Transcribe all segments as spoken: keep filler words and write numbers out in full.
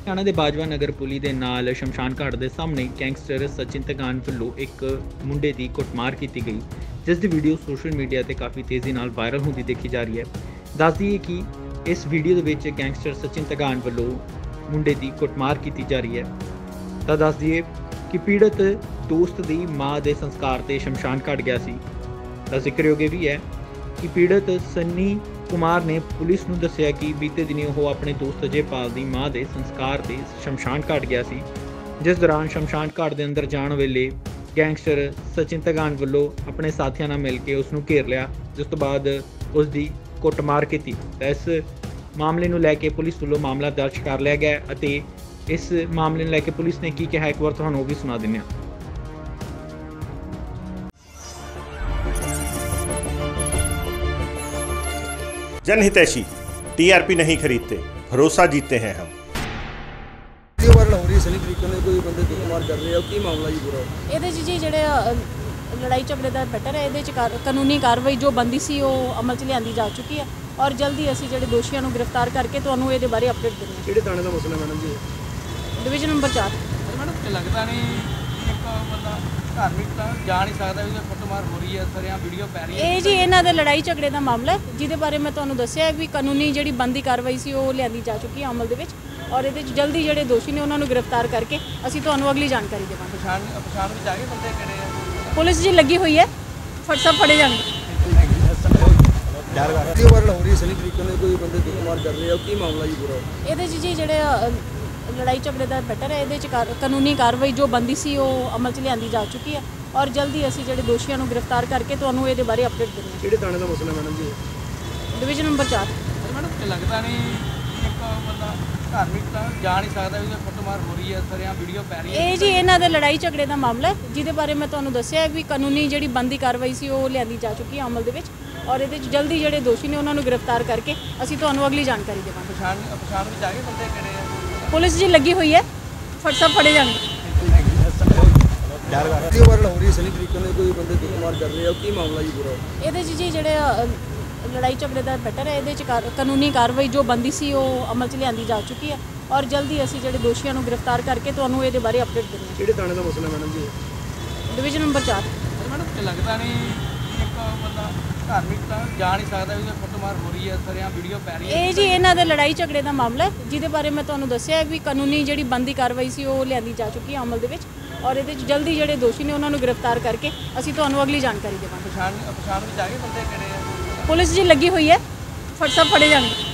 हरियाणा के बाजवा नगर पुली के नाल शमशान घाट के सामने गैंगस्टर सचिन तगान वालों एक मुंडे की कुटमार की गई, जिसकी वीडियो सोशल मीडिया पर काफ़ी तेज़ी नाल वायरल होती देखी जा रही है। दस दईए कि इस वीडियो के गैंगस्टर सचिन तगान वालों मुंडे की कुटमार की जा रही है। तो दस दईए कि पीड़ित दोस्त की माँ के संस्कार से शमशान घाट गया सी। तो जिक्रयोग भी है कि पीड़ित सन्नी कुमार ने पुलिस नूं दस्सिया कि बीते दिनी वो अपने दोस्त अजयपाल की माँ के संस्कार से शमशान घाट गया सी, जिस दौरान शमशान घाट के अंदर जाने वेले गैंगस्टर सचिन तगान वालों अपने साथियों नाल मिल के उसनूं घेर लिया, जिस तो बाद उसकी कुटमार की। तो इस मामले नूं लैके पुलिस वालों मामला दर्ज कर लिया गया अते इस मामले नूं लैके पुलिस ने की कहा एक बार तुहानूं वो भी सुना दिंदे हां। जनहितैषी टीआरपी नहीं खरीदते, भरोसा जीतते हैं हम। वायरल हो रही सनी तरीके ने कोई बंदे कुटमार कर रहे हो की मामला जी पूरा ਇਹਦੇ 'ਚ ਜੀ ਜਿਹੜੇ ਲੜਾਈ ਝਗੜੇ ਦਾ ਮੈਟਰ ਹੈ, ਇਹਦੇ 'ਚ ਕਾਰ- ਕਾਨੂੰਨੀ ਕਾਰਵਾਈ ਜੋ ਬੰਦੀ ਸੀ ਉਹ ਅਮਲ 'ਚ ਲਿਆਂਦੀ ਜਾ ਚੁੱਕੀ ਹੈ ਔਰ ਜਲਦੀ ਅਸੀਂ ਜਿਹੜੇ ਦੋਸ਼ੀਆਂ ਨੂੰ ਗ੍ਰਿਫਤਾਰ ਕਰਕੇ ਤੁਹਾਨੂੰ ਇਹਦੇ ਬਾਰੇ ਅਪਡੇਟ ਦਿੰਦੇ ਕਿਹੜੇ ਥਾਣੇ ਦਾ ਮਸਲਾ ਮੈਡਮ ਜੀ ਹਾਂ। ਡਿਵੀਜ਼ਨ ਨੰਬਰ ਚਾਰ। मैडम लगता नहीं एक बंदा धार्मिक ਤਾਂ ਜਾ ਨਹੀਂ ਸਕਦਾ ਵੀ ਕੁੱਟਮਾਰ ਹੋ ਰਹੀ ਹੈ, ਸਰਿਆਂ ਵੀਡੀਓ ਪੈ ਰਹੀ ਹੈ। ਇਹ ਜੀ ਇਹਨਾਂ ਦੇ ਲੜਾਈ ਝਗੜੇ ਦਾ ਮਾਮਲਾ ਹੈ, ਜਿਹਦੇ ਬਾਰੇ ਮੈਂ ਤੁਹਾਨੂੰ ਦੱਸਿਆ ਵੀ ਕਾਨੂੰਨੀ ਜਿਹੜੀ ਬੰਦੀ ਕਾਰਵਾਈ ਸੀ ਉਹ ਲਿਆਂਦੀ ਜਾ ਚੁੱਕੀ ਹੈ ਅਮਲ ਦੇ ਵਿੱਚ ਔਰ ਇਹਦੇ 'ਚ ਜਲਦੀ ਜਿਹੜੇ ਦੋਸ਼ੀ ਨੇ ਉਹਨਾਂ ਨੂੰ ਗ੍ਰਿਫਤਾਰ ਕਰਕੇ ਅਸੀਂ ਤੁਹਾਨੂੰ ਅਗਲੀ ਜਾਣਕਾਰੀ ਦੇਵਾਂਗੇ। ਪਛਾਣ ਪਛਾਣ ਵਿੱਚ ਆ ਗਏ ਬੰਦੇ ਕਿਹੜੇ ਆ? ਪੁਲਿਸ ਜੀ ਲੱਗੀ ਹੋਈ ਹੈ, ਫਟ ਸਭ ਫੜੇ ਜਾਣਗੇ। ਵੀਡੀਓ ਵਾਇਰਲ ਹੋ ਰਹੀ ਸਨੀ ਤਰੀਕੇ ਨੇ ਕੋਈ ਬੰਦੇ ਕੁਟਮਾਰ ਕਰ ਰਹੇ ਹੋ ਕੀ ਮਾਮਲਾ ਜੀ ਪੂਰਾ ਇਹਦੇ 'ਚ ਜੀ ਜਿਹੜੇ ਅ, ਲੜਾਈ ਝਗੜੇ ਦਾ ਮੈਟਰ ਹੈ, ਇਹਦੇ 'ਚ ਕਾਰ- ਕਾਨੂੰਨੀ ਕਾਰਵਾਈ ਜੋ ਬੰਦੀ ਸੀ ਉਹ ਅਮਲ 'ਚ ਲਿਆਂਦੀ ਜਾ ਚੁੱਕੀ ਹੈ ਔਰ ਜਲਦੀ ਅਸੀਂ ਜਿਹੜੇ ਦੋਸ਼ੀਆਂ ਨੂੰ ਗ੍ਰਿਫਤਾਰ ਕਰਕੇ ਤੁਹਾਨੂੰ ਇਹਦੇ ਬਾਰੇ ਅਪਡੇਟ ਦਿੰਦੇ ਹਾਂ। ਕਿਹੜੇ ਥਾਣੇ ਦਾ ਮਸਲਾ ਮੈਡਮ ਜੀ ਡਿਵੀਜ਼ਨ ਨੰਬਰ ਚਾਰ। ਮੈਡਮ ਲੱਗਦਾ ਨਹੀਂ ਇੱਕ ਬੰਦਾ ਧਾਰਮਿਕ ਤਾਂ ਜਾ ਨਹੀਂ ਸਕਦਾ ਵੀ ਕੁੱਟਮਾਰ ਹੋ ਰਹੀ ਹੈ, ਸਰਿਆਂ ਵੀਡੀਓ ਪੈ ਰਹੀ ਹੈ। ਇਹ ਜੀ ਇਹਨਾਂ ਦੇ ਲੜਾਈ ਝਗੜੇ ਦਾ ਮਾਮਲਾ ਹੈ, ਜਿਹਦੇ ਬਾਰੇ ਮੈਂ ਤੁਹਾਨੂੰ ਦੱਸਿਆ ਵੀ ਕਾਨੂੰਨੀ ਜਿਹੜੀ ਬੰਦੀ ਕਾਰਵਾਈ ਸੀ ਉਹ ਲਿਆਂਦੀ ਜਾ ਚੁੱਕੀ ਹੈ ਅਮਲ ਦੇ ਵਿੱਚ ਔਰ ਇਹਦੇ 'ਚ ਜਲਦੀ ਜਿਹੜੇ ਦੋਸ਼ੀ ਨੇ ਉਹਨਾਂ ਨੂੰ ਗ੍ਰਿਫਤਾਰ ਕਰਕੇ ਅਸੀਂ ਤੁਹਾਨੂੰ ਅਗਲੀ ਜਾਣਕਾਰੀ ਦੇਵਾਂਗੇ। ਪਛਾਣ ਪਛਾਣ ਵਿੱਚ ਆ ਗਏ ਬੰਦੇ ਕਿਹੜੇ ਆ? ਪੁਲਿਸ ਜੀ ਲੱਗੀ ਹੋਈ ਹੈ, ਫਟ ਸਭ ਫੜੇ ਜਾਣਗੇ। ਵੀਡੀਓ ਵਾਇਰਲ ਹੋ ਰਹੀ ਸਨੀ ਤਰੀਕੇ ਨੇ ਕੋਈ ਬੰਦੇ ਕੁਟਮਾਰ ਕਰ ਰਹੇ ਹੋ ਕੀ ਮਾਮਲਾ ਜੀ ਪੂਰਾ ਇਹਦੇ 'ਚ ਜੀ ਜਿਹੜੇ ਅ, ਲੜਾਈ ਝਗੜੇ ਦਾ ਮੈਟਰ ਹੈ, ਇਹਦੇ 'ਚ ਕਾਰ- ਕਾਨੂੰਨੀ ਕਾਰਵਾਈ ਜੋ ਬੰਦੀ ਸੀ ਉਹ ਅਮਲ 'ਚ ਲਿਆਂਦੀ ਜਾ ਚੁੱਕੀ ਹੈ ਔਰ ਜਲਦੀ ਅਸੀਂ ਜਿਹੜੇ ਦੋਸ਼ੀਆਂ ਨੂੰ ਗ੍ਰਿਫਤਾਰ ਕਰਕੇ ਤੁਹਾਨੂੰ ਇਹਦੇ ਬਾਰੇ ਅਪਡੇਟ ਦਿੰਦੇ ਹਾਂ। ਕਿਹੜੇ ਥਾਣੇ ਦਾ ਮਸਲਾ ਮੈਡਮ ਜੀ ਡਿਵੀਜ਼ਨ ਨੰਬਰ ਚਾਰ। ਮੈਡਮ ਲੱਗਦਾ ਨਹੀਂ ਇੱਕ ਬੰਦਾ ਧਾਰਮਿਕ ਤਾਂ ਜਾ ਨਹੀਂ ਸਕਦਾ ਵੀ ਕੁੱਟਮਾਰ ਹੋ ਰਹੀ ਹੈ, ਸਰਿਆਂ ਵੀਡੀਓ ਪੈ ਰਹੀ ਹੈ। ਇਹ ਜੀ ਇਹਨਾਂ ਦੇ ਲੜਾਈ ਝਗੜੇ ਦਾ ਮਾਮਲਾ ਹੈ, ਜਿਹਦੇ ਬਾਰੇ ਮੈਂ ਤੁਹਾਨੂੰ ਦੱਸਿਆ ਵੀ ਕਾਨੂੰਨੀ ਜਿਹੜੀ ਬੰਦੀ ਕਾਰਵਾਈ ਸੀ ਉਹ ਲਿਆਂਦੀ ਜਾ ਚੁੱਕੀ ਹੈ ਅਮਲ ਦੇ ਵਿੱਚ ਔਰ ਇਹਦੇ 'ਚ ਜਲਦੀ ਜਿਹੜੇ ਦੋਸ਼ੀ ਨੇ ਉਹਨਾਂ ਨੂੰ ਗ੍ਰਿਫਤਾਰ ਕਰਕੇ ਅਸੀਂ ਤੁਹਾਨੂੰ ਅਗਲੀ ਜਾਣਕਾਰੀ ਦੇਵਾਂਗੇ। ਪਛਾਣ ਪਛਾਣ ਵਿੱਚ ਆ ਗਏ ਬੰਦੇ ਕਿਹੜੇ ਆ? ਪੁਲਿਸ ਜੀ ਲੱਗੀ ਹੋਈ ਹੈ, ਫਟ ਸਭ ਫੜੇ ਜਾਣਗੇ।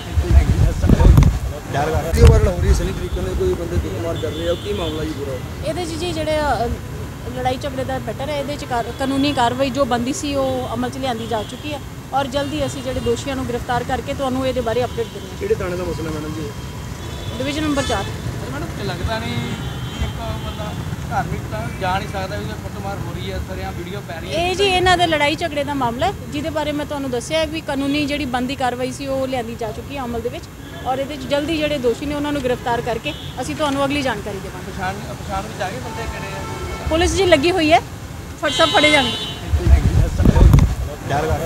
ਵੀਡੀਓ ਵਾਇਰਲ ਹੋ ਰਹੀ ਸਨੀ ਤਰੀਕੇ ਨੇ ਕੋਈ ਬੰਦੇ ਕੁਟਮਾਰ ਕਰ ਰਹੇ ਹੋ ਕੀ ਮਾਮਲਾ ਜੀ ਪੂਰਾ ਇਹਦੇ 'ਚ ਜੀ ਜਿਹੜੇ ਅ, ਲੜਾਈ ਝਗੜੇ ਦਾ ਮੈਟਰ ਹੈ, ਇਹਦੇ 'ਚ ਕਾਰ- ਕਾਨੂੰਨੀ ਕਾਰਵਾਈ ਜੋ ਬੰਦੀ ਸੀ ਉਹ ਅਮਲ 'ਚ ਲਿਆਂਦੀ ਜਾ ਚੁੱਕੀ ਹੈ ਔਰ ਜਲਦੀ ਅਸੀਂ ਜਿਹੜੇ ਦੋਸ਼ੀਆਂ ਨੂੰ ਗ੍ਰਿਫਤਾਰ ਕਰਕੇ ਤੁਹਾਨੂੰ ਇਹਦੇ ਬਾਰੇ ਅਪਡੇਟ ਦਿੰਦੇ ਹਾਂ। ਕਿਹੜੇ ਥਾਣੇ ਦਾ ਮਸਲਾ ਮੈਡਮ ਜੀ ਡਿਵੀਜ਼ਨ ਨੰਬਰ ਚਾਰ। ਮੈਡਮ ਲੱਗਦਾ ਨਹੀਂ ਇੱਕ ਬੰਦਾ ਧਾਰਮਿਕ ਤਾਂ ਜਾ ਨਹੀਂ ਸਕਦਾ ਵੀ ਕੁੱਟਮਾਰ ਹੋ ਰਹੀ ਹੈ, ਸਰਿਆਂ ਵੀਡੀਓ ਪੈ ਰਹੀ ਹੈ। ਇਹ ਜੀ ਇਹਨਾਂ ਦੇ ਲੜਾਈ ਝਗੜੇ ਦਾ ਮਾਮਲਾ ਹੈ, ਜਿਹਦੇ ਬਾਰੇ ਮੈਂ ਤੁਹਾਨੂੰ ਦੱਸਿਆ ਵੀ ਕਾਨੂੰਨੀ ਜਿਹੜੀ ਬੰਦੀ ਕਾਰਵਾਈ ਸੀ ਉਹ ਲਿਆਂਦੀ ਜਾ ਚੁੱਕੀ ਹੈ ਅਮਲ ਦੇ ਵਿੱਚ ਔਰ ਇਹਦੇ 'ਚ ਜਲਦੀ ਜਿਹੜੇ ਦੋਸ਼ੀ ਨੇ ਉਹਨਾਂ ਨੂੰ ਗ੍ਰਿਫਤਾਰ ਕਰਕੇ ਅਸੀਂ ਤੁਹਾਨੂੰ ਅਗਲੀ ਜਾਣਕਾਰੀ ਦੇਵਾਂਗੇ। ਪਛਾਣ ਪਛਾਣ ਵਿੱਚ ਆ ਗਏ ਬੰਦੇ ਕਿਹੜੇ ਆ? ਪੁਲਿਸ ਜੀ ਲੱਗੀ ਹੋਈ ਹੈ, ਫਟ ਸਭ ਫੜੇ ਜਾਣਗੇ।